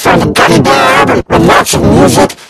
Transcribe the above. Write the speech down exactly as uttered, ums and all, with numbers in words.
from the Gummy Bear album with lots of music